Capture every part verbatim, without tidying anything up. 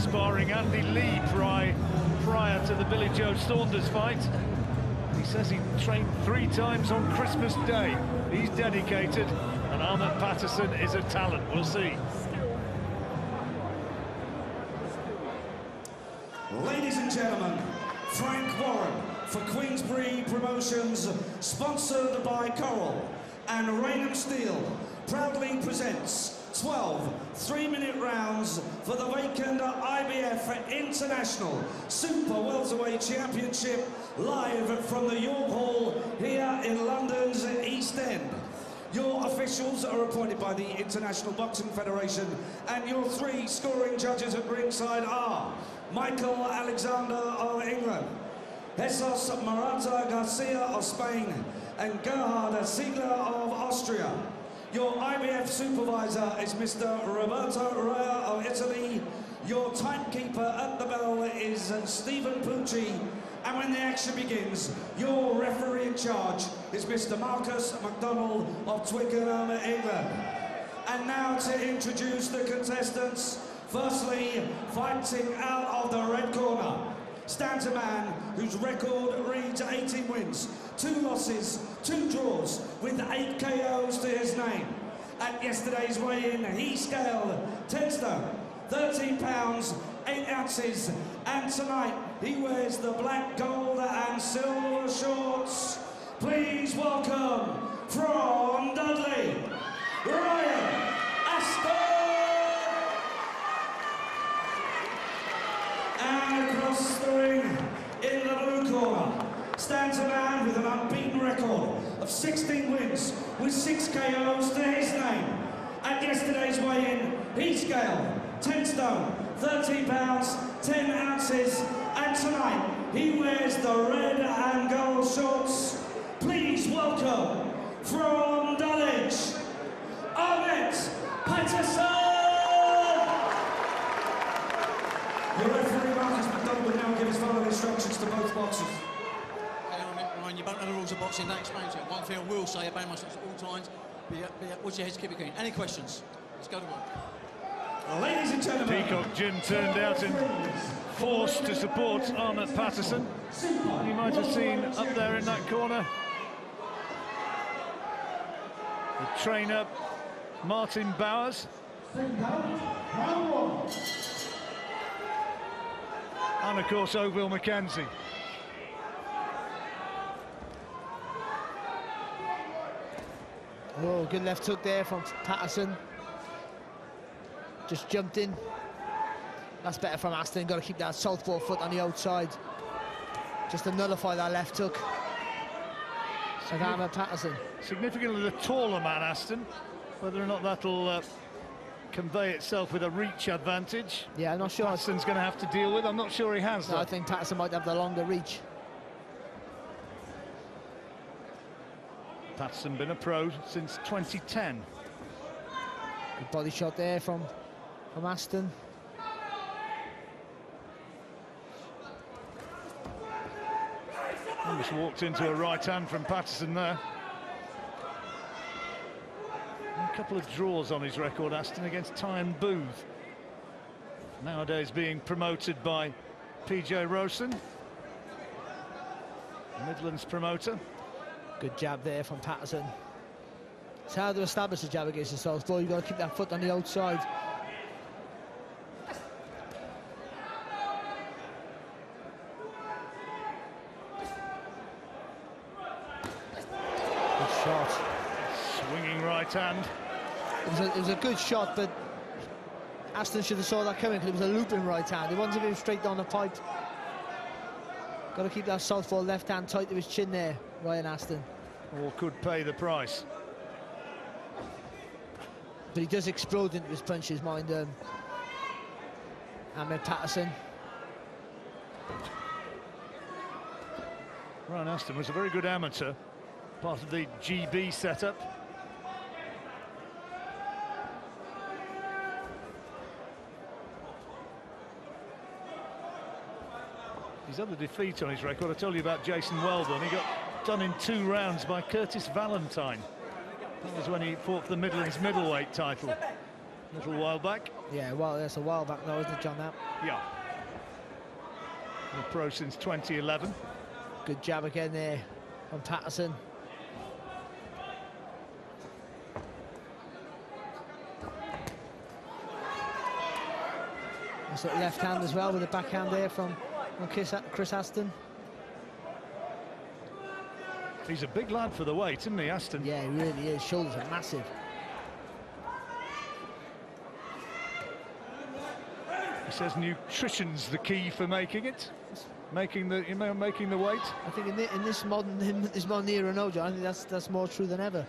sparring Andy Lee prior, prior to the Billy Joe Saunders fight. He says he trained three times on Christmas Day. He's dedicated, and Ahmed Patterson is a talent. We'll see. Ladies and gentlemen, Frank Warren for Queensberry Promotions, sponsored by Coral and Raynham Steel, proudly presents twelve three-minute rounds for the vacant I B F International Super Welterweight Championship, live from the York Hall here in London's East End. Your officials are appointed by the International Boxing Federation, and your three scoring judges at ringside are Michael Alexander of England, Jesus Marata Garcia of Spain, and Gerhard Siegler of Austria. Your I B F supervisor is Mister Roberto Rea of Italy. Your timekeeper at the bell is Stephen Pucci. And when the action begins, your referee in charge is Mister Marcus McDonald of Twickenham, England. And now to introduce the contestants. Firstly, fighting out of the red corner stands a man whose record reads eighteen wins, two losses, two draws, with eight K Os to his name. At yesterday's weigh-in, he scaled ten stone, thirteen pounds, eight ounces, and tonight he wears the black, gold, and silver shorts. Please welcome, from Dudley, Ryan Aston! And across the ring, in the blue corner, stands a man with an unbeaten record of sixteen wins, with six K Os to his name. At yesterday's weigh-in, he scaled ten stone, thirteen pounds, ten ounces, and tonight he wears the red and gold shorts. Please welcome, from Dulwich, Ahmed Patterson! Your referee, Marcus McDonald, will now give his final instructions to both boxers. Ryan, you don't know the rules of boxing, that explains it. One thing I will say, obey my instructions at all times, be, be, watch your heads, keep it clean. Any questions? Let's go to work. Ladies and gentlemen, Peacock Jim turned out and forced to support Ahmed Patterson. You might have seen up there in that corner the trainer Martin Bowers. And of course Ovill McKenzie. Oh, good left hook there from Patterson. Just jumped in. That's better from Aston. Got to keep that southpaw foot on the outside, just to nullify that left hook of Ahmed Patterson. Significantly the taller man, Aston. Whether or not that'll uh, convey itself with a reach advantage. Yeah, I'm not sure. Patterson's going to have to deal with. I'm not sure he has. No, I think Patterson might have the longer reach. Patterson been a pro since twenty ten. Good body shot there from, from Aston. Almost walked into a right hand from Patterson there. A couple of draws on his record, Aston, against Tyan Booth. Nowadays being promoted by P J Rosen, Midlands promoter. Good jab there from Patterson. It's hard to establish a jab against the southpaw. You've got to keep that foot on the outside. Good shot. Swinging right hand. It was, a, it was a good shot, but Aston should have saw that coming because it was a looping right hand. He wanted to go straight down the pipe. Got to keep that southpaw left hand tight to his chin there, Ryan Aston. Or could pay the price. But he does explode into his punches, mind um, Ahmed Patterson. Ryan Aston was a very good amateur, part of the G B setup. His other defeat on his record, I told you about Jason Weldon. He got done in two rounds by Curtis Valentine. That was when he fought for the Midlands middleweight title A little while back. Yeah, well, that's a while back now, isn't it, John? That. Yeah. Been pro since twenty eleven. Good jab again there from Patterson. Nice little left hand as well with the backhand there from, from Chris, Chris Aston. He's a big lad for the weight, isn't he, Aston? Yeah, he really is. Shoulders are massive. He says nutrition's the key for making it, making the you know making the weight. I think in, the, in this modern in this modern era, no, John, I think that's that's more true than ever.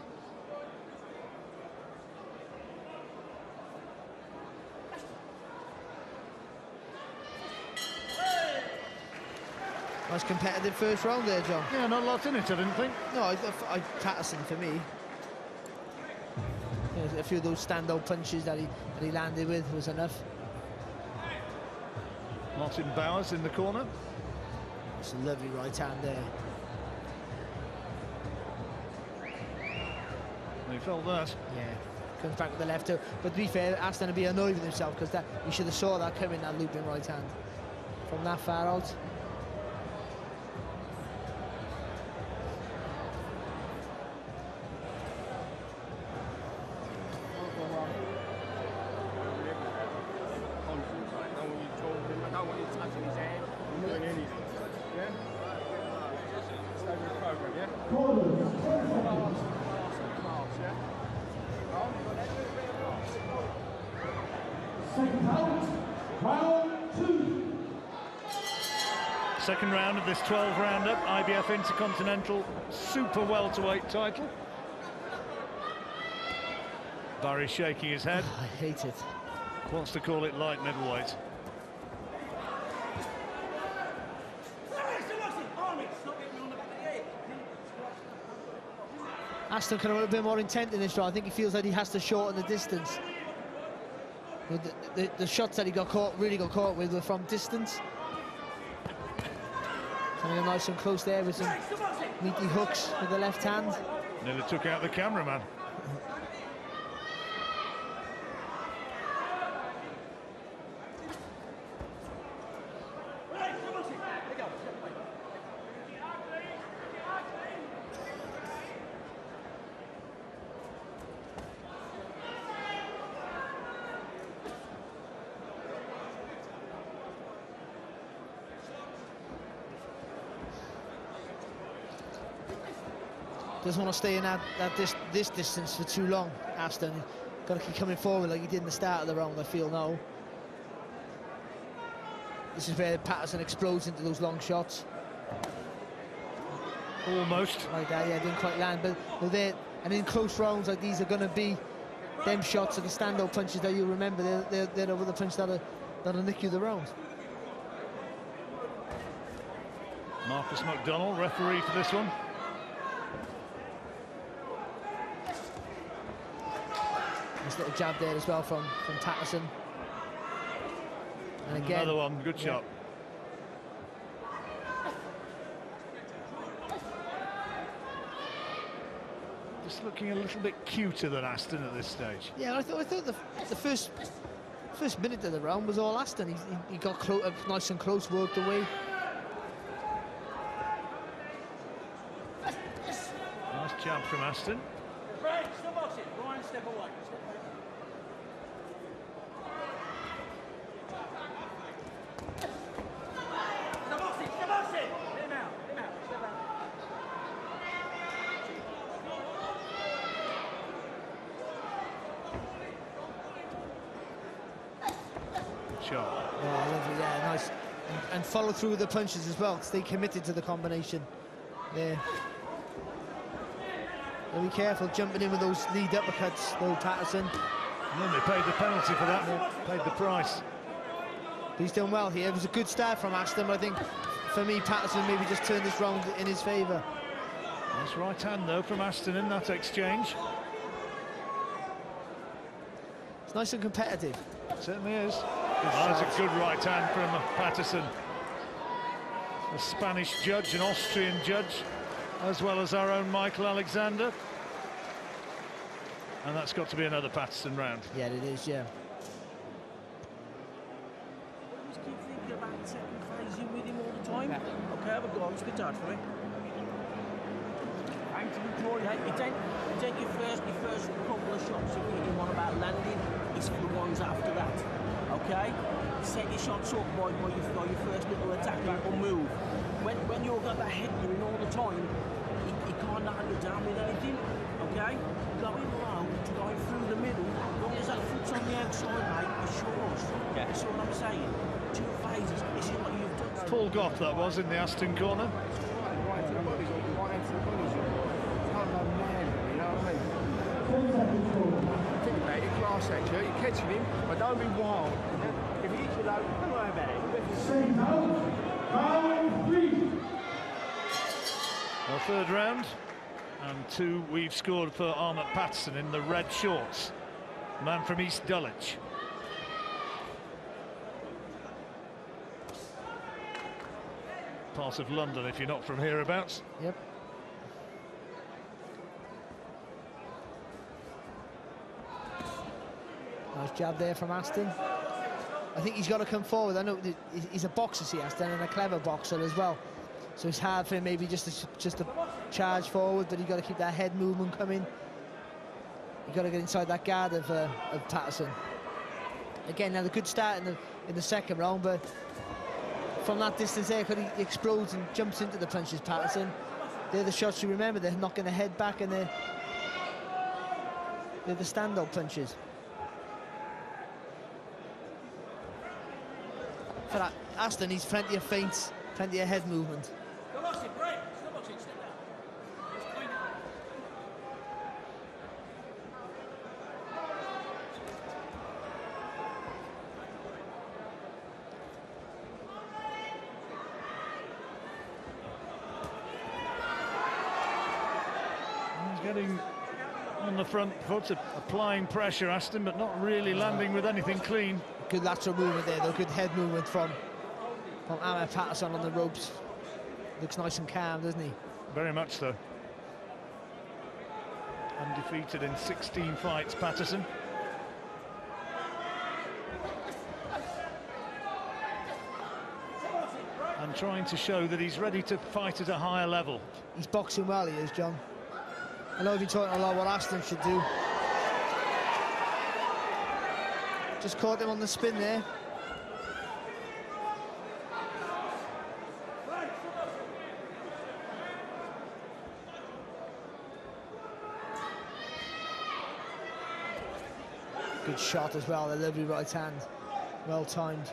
Nice competitive first round there, John. Yeah, not a lot in it, I didn't think. No, I, I, Patterson for me. Yeah, a few of those standout punches that he that he landed with was enough. Martin Bowers in the corner. It's a lovely right hand there. He felt that. Yeah, comes back with the left hook. But to be fair, Aston would be annoyed with himself because that he should have saw that coming, that looping right hand from that far out. Second round of this twelve rounder, I B F Intercontinental Super Welterweight title. Barry shaking his head. Oh, I hate it. Wants to call it light middleweight. Aston could have a bit more intent in this round. I think he feels that he has to shorten the distance. The, the, the shots that he got caught, really got caught with, were from distance. Coming in nice and close there with some meaty hooks with the left hand. Nearly took out the cameraman. Doesn't want to stay in that, that this, this distance for too long, Aston. Got to keep coming forward like he did in the start of the round, I feel now. This is where Patterson explodes into those long shots. Almost. Like that, yeah, didn't quite land. But, but they're, and in close rounds like these are going to be them shots are the standout punches that you'll remember. They're, they're, they're the punches that'll, that'll nick you the round. Marcus McDonnell, referee for this one. Nice little jab there as well from, from Patterson. And again, another one, good yeah. shot. Just looking a little bit cuter than Aston at this stage. Yeah, I thought I thought the, the first first minute of the round was all Aston. He, he, he got clo uh, nice and close, worked away. Nice jab from Aston. Right, step boxing. Ryan, step away. Step away. Step boxing, step boxing. Let him out, let him out, step out. Shot. Oh, lovely, yeah, nice. And, and follow through with the punches as well. Stay committed to the combination there. Be careful jumping in with those lead uppercuts, though, Patterson. And then they paid the penalty for that, yeah. Paid the price. But he's done well here. It was a good start from Aston, but I think, for me, Patterson maybe just turned this round in his favour. Nice right hand, though, from Aston in that exchange. It's nice and competitive. It certainly is. That was a good right hand from Patterson. A Spanish judge, an Austrian judge, as well as our own Michael Alexander. And that's got to be another Patterson round. Yeah, it is, yeah. phasing with him all the time. Yeah. Okay, have a go. Spit hard for me. Yeah, it ain't, it ain't your first, your first couple of shots you're getting on about landing. It's for the ones after that. Okay? Set your shots up by, by, your, by your first little attack or move. When when you've got that head doing all the time, he, he can't knock you down with anything. Okay? Going low, going through the middle, as long as that foot's on the outside, mate, it's yours. Yeah. That's all I'm saying. Two phases. This is what you've done. Paul Goff, that was, in the Aston corner. Think about it, class actually, you're catching him, but don't be wild. If he hits you low, don't worry about it. Round three. Our third round, and two we've scored for Ahmet Patterson in the red shorts. Man from East Dulwich. Part of London if you're not from hereabouts. Yep. Nice jab there from Aston. I think he's got to come forward. I know he's a boxer, see, Aston, and a clever boxer as well. So it's hard for him maybe just to, just to charge forward, but you've got to keep that head movement coming. You've got to get inside that guard of, uh, of Patterson. Again, now a good start in the in the second round, but from that distance there, he explodes and jumps into the punches, Patterson. They're the shots you remember. They're knocking the head back, and they're, they're the stand-up punches. For that, Aston needs plenty of feints, plenty of head movement. He's getting on the front foot, applying pressure, Aston, but not really landing with anything clean. Good lateral movement there, though. Good head movement from, from Ahmet Patterson on the ropes. Looks nice and calm, doesn't he? Very much so. Undefeated in sixteen fights, Patterson. And trying to show that he's ready to fight at a higher level. He's boxing well, he is, John. I know you've been talking a lot what Aston should do. Just caught him on the spin there. Good shot as well, a lovely right hand. Well timed.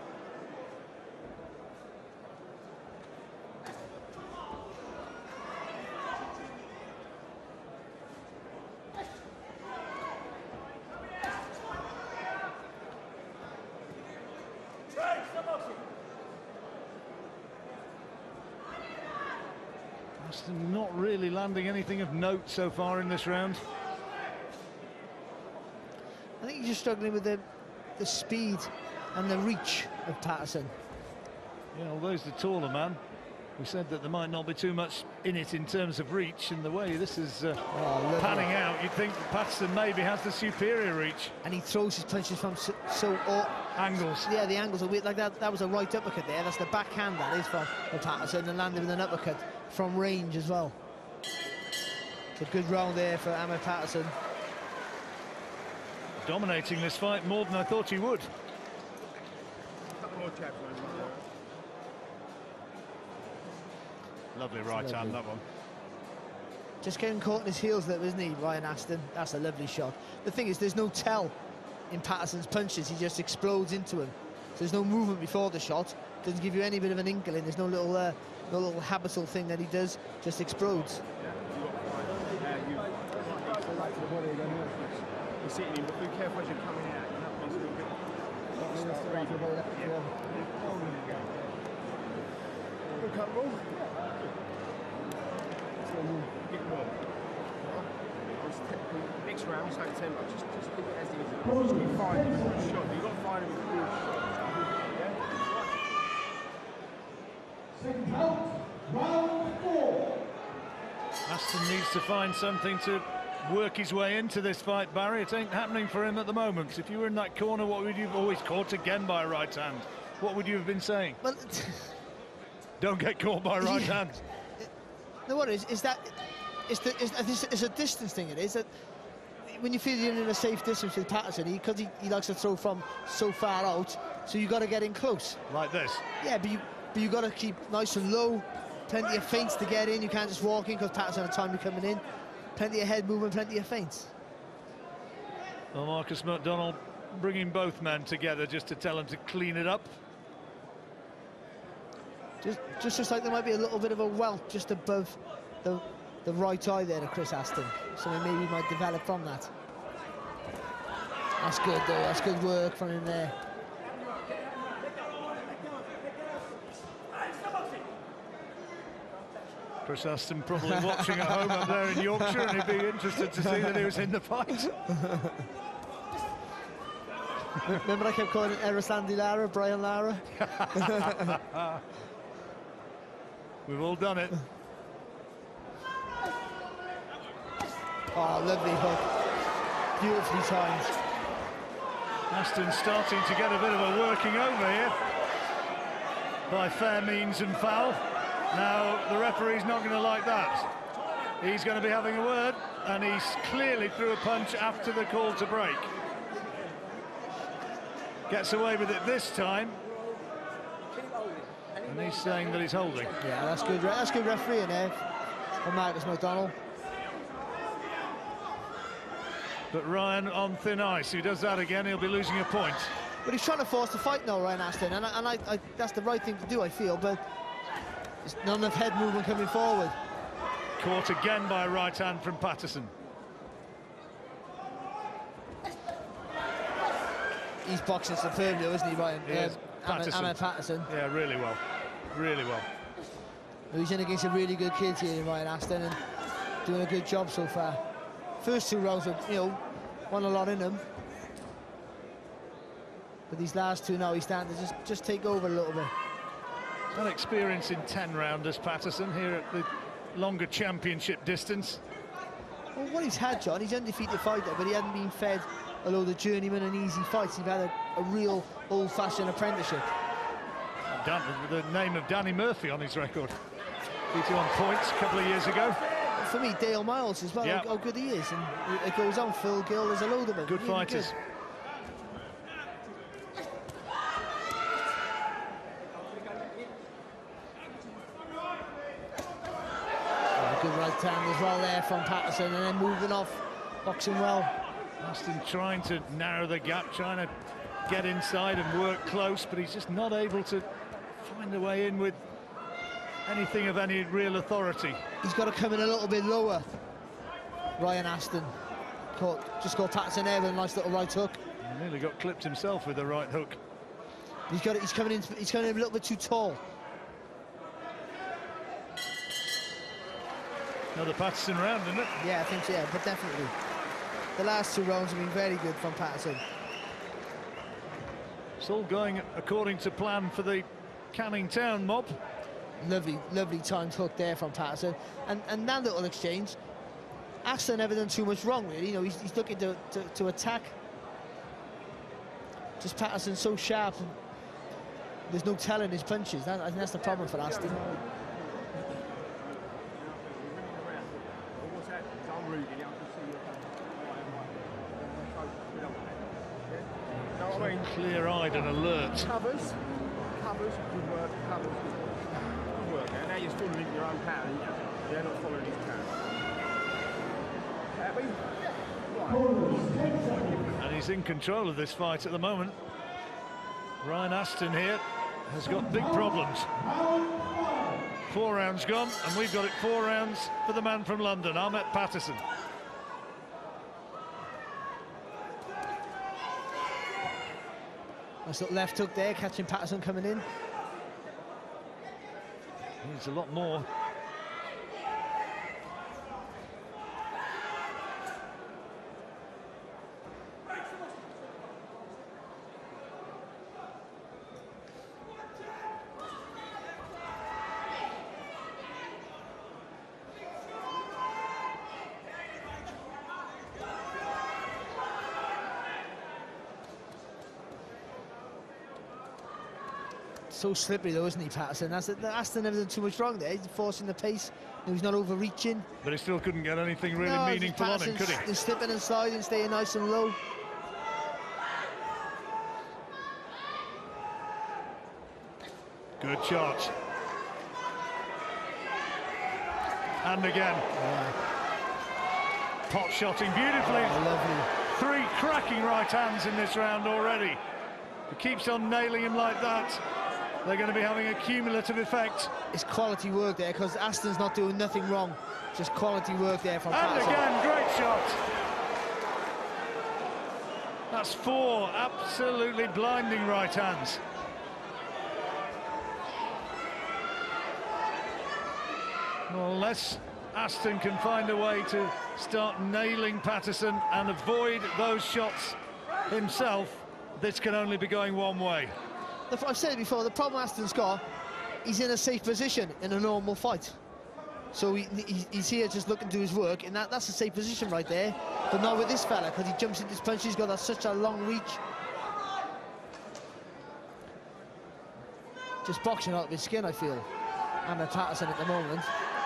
Not really landing anything of note so far in this round. I think he's just struggling with the, the speed and the reach of Patterson. Yeah, although he's the taller man, we said that there might not be too much in it in terms of reach, and the way this is uh, oh, panning out, you'd think that Patterson maybe has the superior reach. And he throws his punches from so, so uh, angles. Yeah, the angles are weird. Like that, that was a right uppercut there. That's the backhand that is from, from Patterson, and landed with an uppercut from range as well. It's a good round there for Ahmet Patterson. Dominating this fight more than I thought he would. Lovely right lovely. hand, that one. Just getting caught in his heels there, isn't he, Ryan Aston? That's a lovely shot. The thing is, there's no tell in Patterson's punches. He just explodes into him. So there's no movement before the shot. Doesn't give you any bit of an inkling. There's no little, uh, no little habitual thing that he does. Just explodes. You're sitting in, but be careful as you're coming out. You're not supposed to be good cut roll. Get more. Next round, so tempo. Just, just keep it as it is. Just keep firing him with a shot. You've got to fire him with a good shot. Second count, round four. Aston needs to find something to work his way into this fight, Barry. It ain't happening for him at the moment. If you were in that corner, what would you have always caught again by a right hand? what would you have been saying? Well, Don't get caught by right Yeah. hand. no, what is is that? It's the it's, it's, it's a distance thing. It is that when you feel you're in a safe distance with Patterson, because he, he, he likes to throw from so far out, so you got to get in close. Like this. Yeah, but you but you got to keep nice and low. Plenty of feints to get in. You can't just walk in because Patterson had time to coming in. Plenty of head movement, plenty of feints. Well, Marcus McDonald bringing both men together just to tell them to clean it up. Just, just just like there might be a little bit of a welt just above the the right eye there to Chris Aston. So maybe he might develop from that. That's good though. That's good work from him there. Chris Aston probably watching at home up there in Yorkshire, and he'd be interested to see that he was in the fight. Remember I kept calling it Erislandy Lara, Brian Lara? We've all done it. Oh, lovely hook. Beautifully timed. Aston starting to get a bit of a working over here by fair means and foul. Now, the referee's not going to like that. He's going to be having a word, and he's clearly threw a punch after the call to break. Gets away with it this time. And he's saying that he's holding. Yeah, that's good. That's good refereeing there from Marcus McDonald. But Ryan on thin ice. If he does that again, he'll be losing a point. But he's trying to force the fight now, Ryan Aston, and, I, and I, I, that's the right thing to do, I feel, but there's none enough head movement coming forward. Caught again by a right hand from Patterson. He's boxing superbly, isn't he, Ryan? He is. Um, Patterson. Ahmed Patterson. Yeah, really well. Really well. He's in against a really good kid here, Ryan Aston, and doing a good job so far. First two rounds were, you know, won a lot in them. But these last two now, he's starting to just, just take over a little bit. That experience in ten rounders, Patterson, here at the longer championship distance. Well, what he's had, John, he's an undefeated fighter, but he hadn't been fed a load of journeyman and easy fights. He's had a, a real old-fashioned apprenticeship. Dan, the name of Danny Murphy on his record. Beat him on points a couple of years ago. For me, Dale Miles as well, Yep. how, how good he is. And it goes on, Phil Gill, there's a load of them. Good really fighters. Good. Oh, good right hand as well there from Patterson, and then moving off, boxing well. Aston trying to narrow the gap, trying to get inside and work close, but he's just not able to find a way in with anything of any real authority. He's got to come in a little bit lower, Ryan Aston. Caught, just got Patterson there with a nice little right hook. He nearly got clipped himself with the right hook. He's got it, he's coming in, he's coming in a little bit too tall. Another Patterson round, isn't it? Yeah, I think so, yeah, but definitely. The last two rounds have been very good from Patterson. It's all going according to plan for the Canning Town mob. Lovely, lovely timed hook there from Patterson. And and that little exchange, Aston never done too much wrong, really. You know, he's, he's looking to, to, to attack. Just Patterson so sharp, and there's no telling his punches. That, I think that's the problem for Aston. Clear-eyed and alert. Covers, covers, good work, covers, good work. And now you're falling into your own power, aren't you? They're not following his power. Happy? And he's in control of this fight at the moment. Ryan Aston here has got big problems. Four rounds gone, and we've got it four rounds for the man from London, Ahmed Patterson. Nice little left hook there, catching Patterson coming in. Needs a lot more. So slippery though, isn't he, Patterson? That's, Aston never done too much wrong there. He's forcing the pace. He's not overreaching. But he still couldn't get anything really no, meaningful on him, could he? He's slipping and sliding, staying nice and low. Good charge. And again. Yeah. Pot shotting beautifully. Oh, lovely. Three cracking right hands in this round already. He keeps on nailing him like that. They're going to be having a cumulative effect. It's quality work there, because Aston's not doing nothing wrong. Just quality work there from And Patterson. again, great shot. That's four absolutely blinding right hands. Well, unless Aston can find a way to start nailing Patterson and avoid those shots himself, this can only be going one way. I've said it before, the problem Aston's got, he's in a safe position in a normal fight. So he, he, he's here just looking to his work, and that, that's a safe position right there. But not with this fella, because he jumps into his punch, he's got that, such a long reach. Just boxing out of his skin, I feel. Ahmed Patterson at the moment.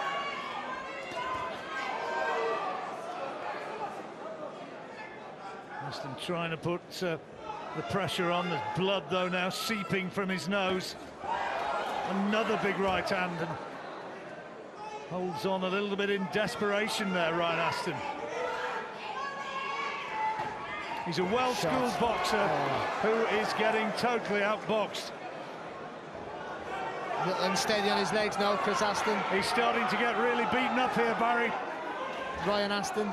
Aston trying to put uh, the pressure on. There's blood, though, now seeping from his nose. Another big right hand, and holds on a little bit in desperation there, Ryan Aston. He's a well-schooled boxer oh. who is getting totally outboxed. Unsteady on his legs now, Chris Aston. He's starting to get really beaten up here, Barry. Ryan Aston.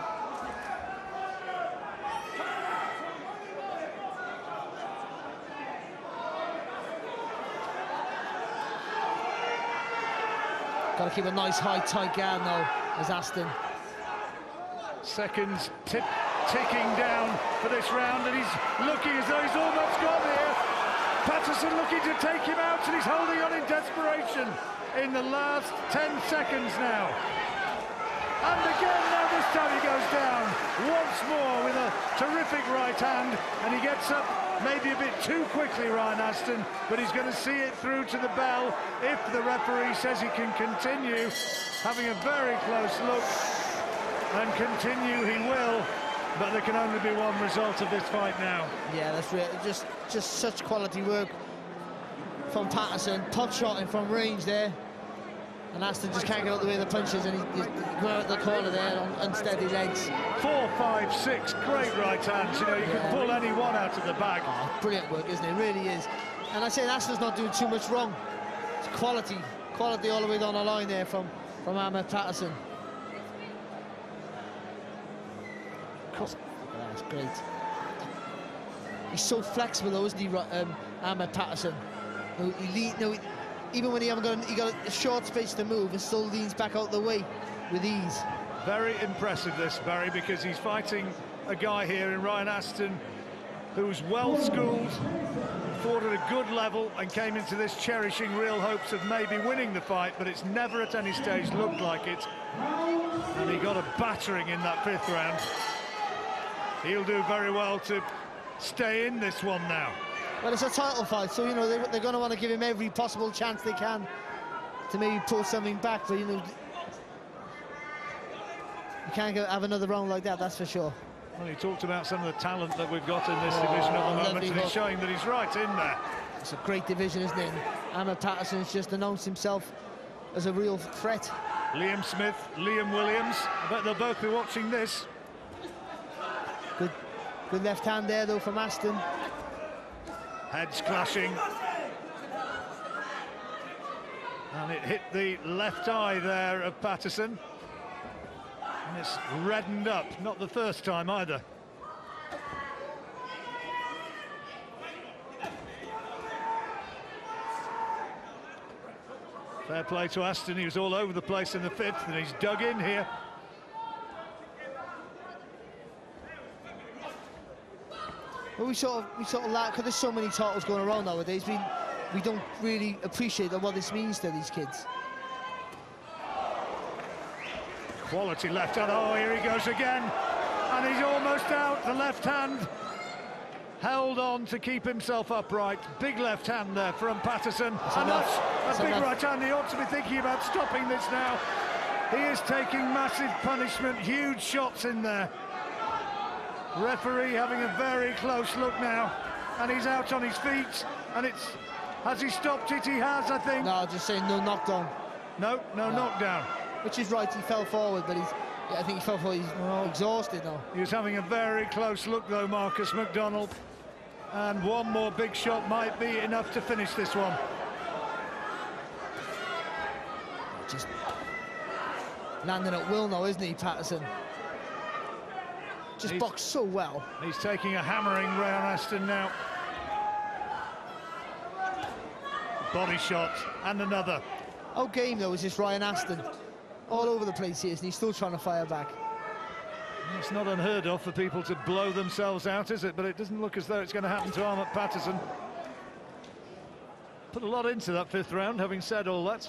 Got to keep a nice high tight guard now as Aston. Seconds tip, ticking down for this round, and he's looking as though he's almost got here. Patterson looking to take him out, and he's holding on in desperation in the last ten seconds now. And again, now this time he goes down once more with a terrific right hand, and he gets up maybe a bit too quickly, Ryan Aston, but he's going to see it through to the bell if the referee says he can continue. Having a very close look, and continue he will, but there can only be one result of this fight now. Yeah, that's really just just such quality work from Patterson, pot shotting from range there, and Aston just can't get out the way of the punches, and he, he's going out the corner there on unsteady legs. Four, five, six, great right hands. You know, you yeah. can pull any one out of the bag. Oh, brilliant work, isn't it? It really is. And I say Aston's not doing too much wrong. It's quality, quality all the way down the line there from from Ahmed Patterson. Cross. That's great. He's so flexible, though, isn't he, um, Ahmed Patterson? No, he lead, no, he, even when he haven't got, he got a short space to move, and still leans back out the way with ease. Very impressive, this, Barry, because he's fighting a guy here in Ryan Aston who's well schooled, fought at a good level, and came into this cherishing real hopes of maybe winning the fight, but it's never at any stage looked like it. And he got a battering in that fifth round. He'll do very well to stay in this one now. Well, it's a title fight, so, you know, they, they're going to want to give him every possible chance they can to maybe pull something back, but, you know, you can't go, have another round like that, that's for sure. Well, he talked about some of the talent that we've got in this oh, division at the moment, and hook. he's showing that he's right in there. It's a great division, isn't it? Ahmed Patterson's just announced himself as a real threat. Liam Smith, Liam Williams, I bet they'll both be watching this. Good, good left hand there, though, from Aston. Heads clashing. And it hit the left eye there of Patterson. And it's reddened up, not the first time either. Fair play to Aston, he was all over the place in the fifth, and he's dug in here. Well, we sort of, we sort of like, because there's so many titles going around nowadays, we, we don't really appreciate what this means to these kids. Quality left hand, oh, here he goes again. And he's almost out, the left hand. held on to keep himself upright. Big left hand there from Patterson. That's and enough. that's That's a big enough. right hand. He ought to be thinking about stopping this now. He is taking massive punishment, huge shots in there. Referee having a very close look now, and he's out on his feet, and it's... Has he stopped it? He has, I think. No, just saying no knockdown. No, no, No. knockdown. Which is right, he fell forward, but he's... Yeah, I think he fell forward, he's exhausted now. He was having a very close look, though, Marcus McDonald. And one more big shot might be enough to finish this one. Just landing at will now, isn't he, Patterson? Just He's- boxed so well. He's taking a hammering, Ryan Aston, now. Body shot, and another. Our game, though, is just Ryan Aston. All over the place he is, and he's still trying to fire back. It's not unheard of for people to blow themselves out, is it? But it doesn't look as though it's going to happen to Ahmet Patterson. Put a lot into that fifth round, having said all that.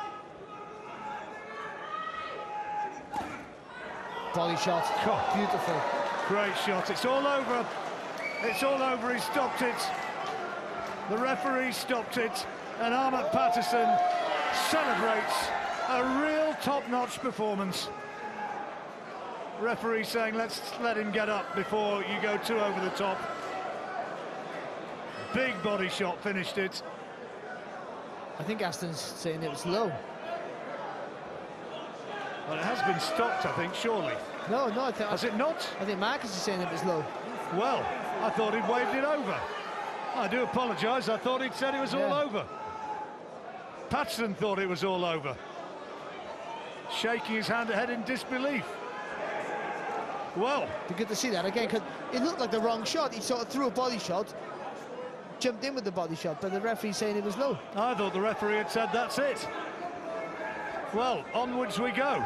Body shot, God. beautiful. Great shot, it's all over. It's all over, he stopped it. The referee stopped it, and Ahmet Patterson celebrates a real top-notch performance. Referee saying, let's let him get up before you go too over the top. Big body shot finished it. I think Aston's saying it was low. Well, it has been stopped, I think, surely. No, no, I think, Has it not? I think Marcus is saying it was low. Well, I thought he'd waved it over. I do apologise, I thought he'd said it was all Yeah. over. Patterson thought it was all over. Shaking his hand ahead in disbelief. Well, Be good to see that again, because it looked like the wrong shot. He sort of threw a body shot, jumped in with the body shot, but the referee's saying it was low. I thought the referee had said that's it. Well, onwards we go.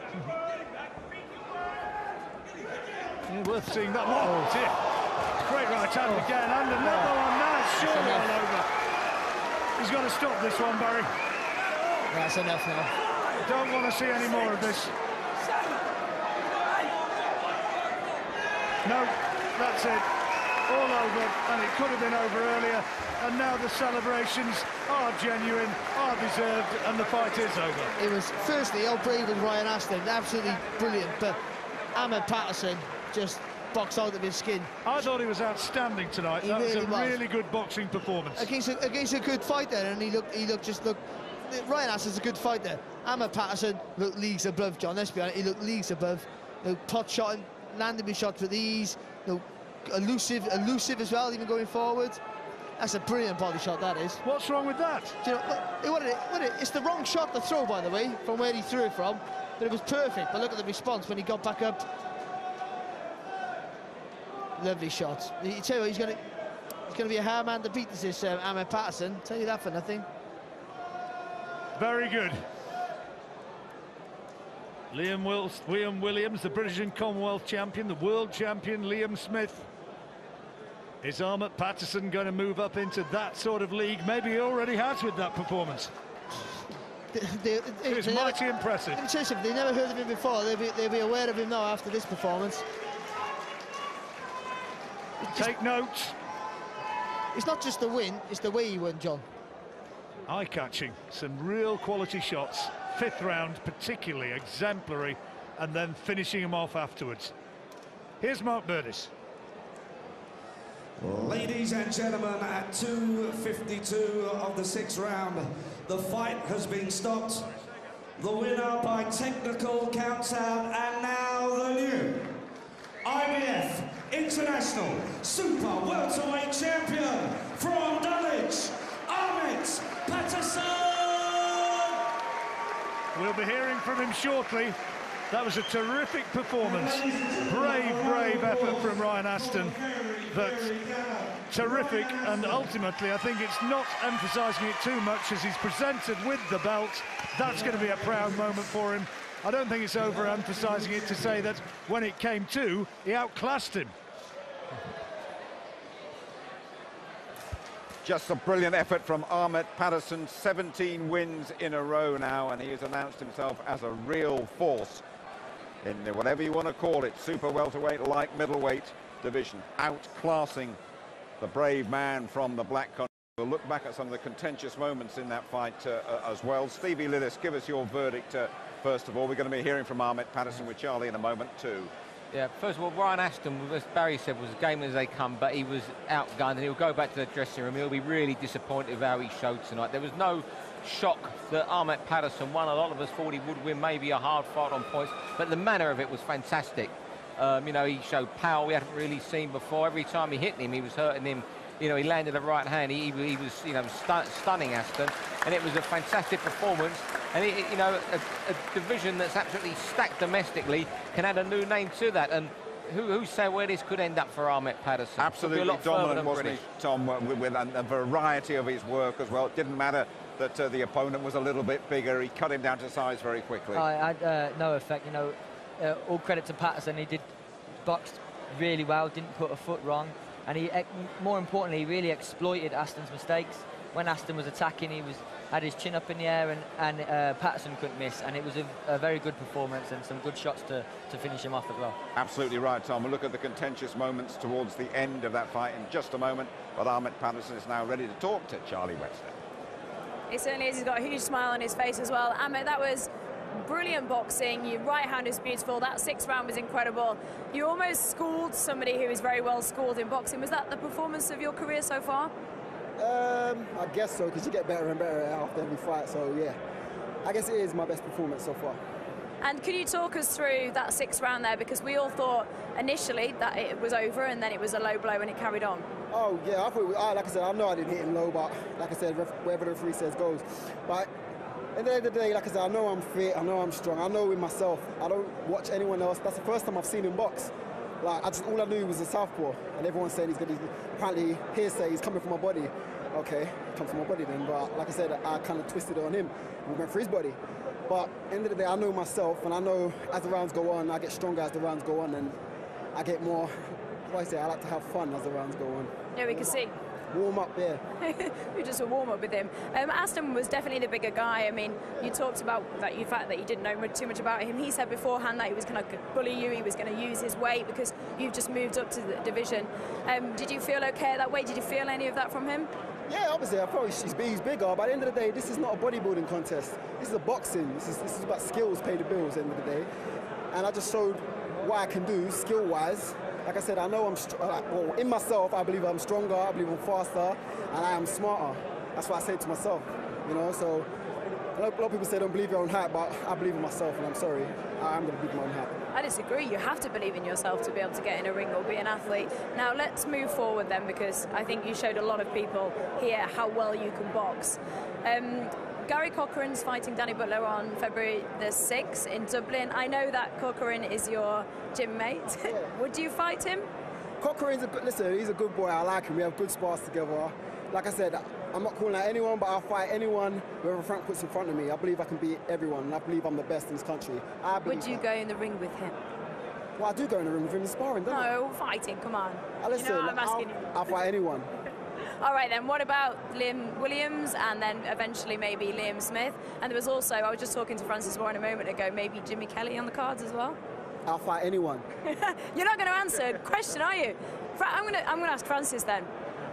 Yeah, worth seeing that one. Oh, dear. Great right hand Oh. again, and another one now, surely enough. all over. He's got to stop this one, Barry. That's enough now. Don't want to see any more of this. No, that's it. All over, and it could have been over earlier. And now the celebrations are genuine, are deserved, and the fight is over. It was, firstly, how brave was Ryan Aston, absolutely brilliant, but Ahmet Patterson just boxed out of his skin. I thought he was outstanding tonight. He That was really a was. really good boxing performance. Against a, against a good fighter, and he looked, he looked just looked. Ryan Aston's a good fighter. Ahmet Patterson looked leagues above, John. Let's be honest, he looked leagues above. You know, pot shot, landing his shots with ease. You know, elusive, elusive as well, even going forward. That's a brilliant body shot, that is. What's wrong with that? Do you know, what, what it, what it, it's the wrong shot to throw, by the way, from where he threw it from, but it was perfect. But look at the response when he got back up. Lovely shot. You tell you what, he's going to he's going to be a hard man to beat, this is um, Ahmet Patterson. Tell you that for nothing. Very good. Liam, Wills, Liam Williams, the British and Commonwealth champion, the world champion, Liam Smith. Is Ahmet Patterson going to move up into that sort of league? Maybe he already has with that performance. They, they, they, It was they mighty never, impressive. let me tell you something, they never heard of him before. They'll be, they'll be aware of him now after this performance. Take notes. It's not just the win, it's the way he won, John. Eye-catching, some real quality shots. Fifth round, particularly exemplary, and then finishing him off afterwards. Here's Mark Burdiss. Ladies and gentlemen, at two fifty-two of the sixth round, the fight has been stopped. The winner by technical counts out, and now the new I B F International Super Welterweight Champion from Dulwich, Ahmet Patterson! We'll be hearing from him shortly. That was a terrific performance. Brave, brave effort from Ryan Aston. But terrific, and ultimately I think it's not emphasising it too much as he's presented with the belt. That's going to be a proud moment for him. I don't think it's over-emphasising it to say that when it came to, he outclassed him. Just a brilliant effort from Ahmet Patterson, seventeen wins in a row now, and he has announced himself as a real force in the, whatever you want to call it, super welterweight, light middleweight division, outclassing the brave man from the Black Country. We'll look back at some of the contentious moments in that fight uh, uh, as well. Stevie Lillis, give us your verdict uh, first of all. We're going to be hearing from Ahmet Patterson with Charlie in a moment too. Yeah, first of all, Ryan Aston, as Barry said, was a game as they come, but he was outgunned, and he'll go back to the dressing room. He'll be really disappointed with how he showed tonight. There was no shock that Ahmet Patterson won. A lot of us thought he would win, maybe a hard fight on points, but the manner of it was fantastic. Um, you know, he showed power we hadn't really seen before. Every time he hit him, he was hurting him. You know, he landed a right hand. He, he was, you know, stu stunning Aston, and it was a fantastic performance. And it, you know, a, a division that's absolutely stacked domestically can add a new name to that. And who, who said where this could end up for Ahmet Patterson? Absolutely dominant, wasn't he, Tom, with, with a, a variety of his work as well. It didn't matter that uh, the opponent was a little bit bigger. He cut him down to size very quickly. I had uh, no effect. You know, uh, all credit to Patterson. He did boxed really well. Didn't put a foot wrong. And he, more importantly, he really exploited Aston's mistakes. When Aston was attacking, he was had his chin up in the air, and, and uh, Patterson couldn't miss. And it was a, a very good performance and some good shots to, to finish him off as well. Absolutely right, Tom. We'll look at the contentious moments towards the end of that fight in just a moment. But Ahmet Patterson is now ready to talk to Charlie Webster. He certainly is. He's got a huge smile on his face as well. Ahmet, that was brilliant boxing. Your right hand is beautiful. That sixth round was incredible. You almost schooled somebody who is very well schooled in boxing. Was that the performance of your career so far? Um, I guess so, because you get better and better after every fight. So yeah, I guess it is my best performance so far. And can you talk us through that sixth round there? Because we all thought initially that it was over, and then it was a low blow and it carried on. Oh yeah, I thought it was, like I said, I know I didn't hit him low, but like I said, wherever the referee says goes. But at the end of the day, like I said, I know I'm fit, I know I'm strong, I know in myself. I don't watch anyone else. That's the first time I've seen him box. Like, I just, all I knew was a southpaw, and everyone's saying he's going to, apparently hearsay, he's coming from my body. Okay, come from my body then, but like I said, I kind of twisted it on him. We went for his body. But at the end of the day, I know myself, and I know as the rounds go on, I get stronger as the rounds go on, and I get more, what do I say, I like to have fun as the rounds go on. Yeah, we can see. Warm up there. We just a warm up with him. Um, Aston was definitely the bigger guy. I mean, you talked about that, you fact that you didn't know too much about him. He said beforehand that he was going to bully you, he was going to use his weight because you've just moved up to the division. Um, did you feel okay at that weight? Did you feel any of that from him? Yeah, obviously, I thought he's, he's bigger, but at the end of the day, this is not a bodybuilding contest. This is a boxing. This is, this is about skills, pay the bills at the end of the day. And I just showed what I can do, skill-wise. Like I said, I know I'm, like, well, in myself, I believe I'm stronger, I believe I'm faster, and I am smarter. That's what I say to myself, you know, so a lot of people say don't believe your own hat, but I believe in myself, and I'm sorry, I'm going to believe my own hat. I disagree. You have to believe in yourself to be able to get in a ring or be an athlete. Now, let's move forward then, because I think you showed a lot of people here how well you can box. Um, Gary Cochrane's fighting Danny Butler on February the sixth in Dublin. I know that Cochrane is your gym mate. Yeah. Would you fight him? Cochrane's a good, listen, he's a good boy. I like him. We have good spars together. Like I said, I'm not calling out anyone, but I'll fight anyone whoever Frank puts in front of me. I believe I can beat everyone, and I believe I'm the best in this country. I Would you that. go in the ring with him? Well, I do go in the ring with him in sparring, don't I? No, fighting, come on. Uh, listen, you know I'm asking I'll, you. I'll fight anyone. All right, then, what about Liam Williams and then eventually maybe Liam Smith? And there was also, I was just talking to Francis Warren a moment ago, maybe Jimmy Kelly on the cards as well? I'll fight anyone. You're not going to answer the question, are you? I'm going to I'm going to ask Francis then.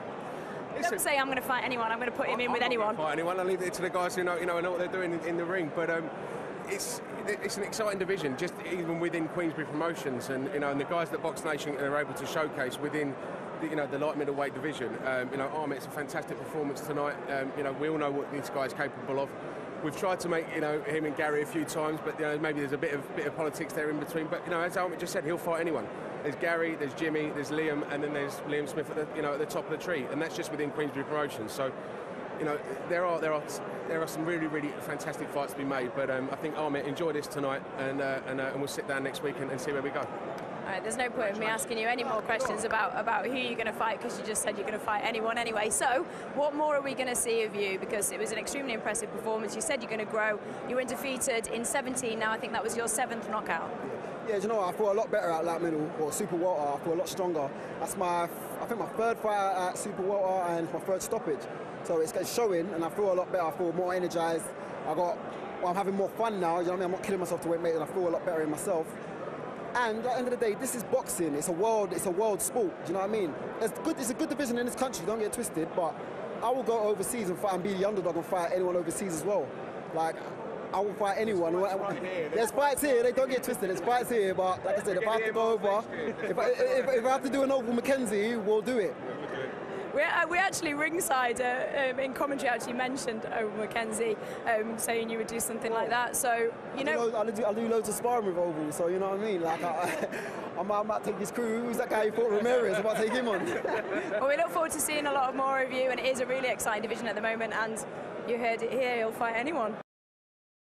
Listen, don't say I'm going to fight anyone. I'm going to put him in I'm with not anyone. Fight anyone. I leave it to the guys who know, you know, know what they're doing in, in the ring. But um, it's it's an exciting division, just even within Queensberry Promotions, and you know, and the guys that Box Nation are able to showcase within the, you know, the light middleweight division. Um, you know, Ahmet's a fantastic performance tonight. Um, you know, we all know what this guy's capable of. We've tried to make, you know, him and Gary a few times, but you know, maybe there's a bit of bit of politics there in between. But you know, as Ahmet just said, he'll fight anyone. There's Gary, there's Jimmy, there's Liam, and then there's Liam Smith at the, you know, at the top of the tree, and that's just within Queensberry Promotions. So, you know, there are there are there are some really really fantastic fights to be made. But um, I think Ahmet enjoy this tonight, and uh, and, uh, and we'll sit down next week and, and see where we go. All right, there's no point in me asking you any more questions about, about who you're going to fight, because you just said you're going to fight anyone anyway. So what more are we going to see of you? Because it was an extremely impressive performance. You said you're going to grow. You were undefeated in seventeen. Now I think that was your seventh knockout. Yeah, you know what? I feel a lot better at light middle or super welter. I feel a lot stronger. That's my, I think my third fight at super welter and my third stoppage. So it's, it's showing, and I feel a lot better. I feel more energized. I got, well, I'm having more fun now. You know what I mean? I'm not killing myself to weight, mate, and I feel a lot better in myself. And at the end of the day, this is boxing. It's a world. It's a world sport. Do you know what I mean? It's good. It's a good division in this country. Don't get twisted. But I will go overseas and fight and be the underdog and fight anyone overseas as well. Like, I will fight anyone. There's fights here. They don't get twisted. There's fights here. But like I said, if I have to go over, if I, if, if I have to do an Oval Mackenzie, we'll do it. We uh, we actually ringside uh, um, in commentary actually mentioned Oval Mackenzie, um, saying you would do something like that. So you know, I do, I do loads of sparring with Oval. So you know what I mean. Like I, I, might, I might take his crew. Who's that guy who fought Ramirez? I might take him on. Well, we look forward to seeing a lot more of you, and it is a really exciting division at the moment. And you heard it here. You'll fight anyone.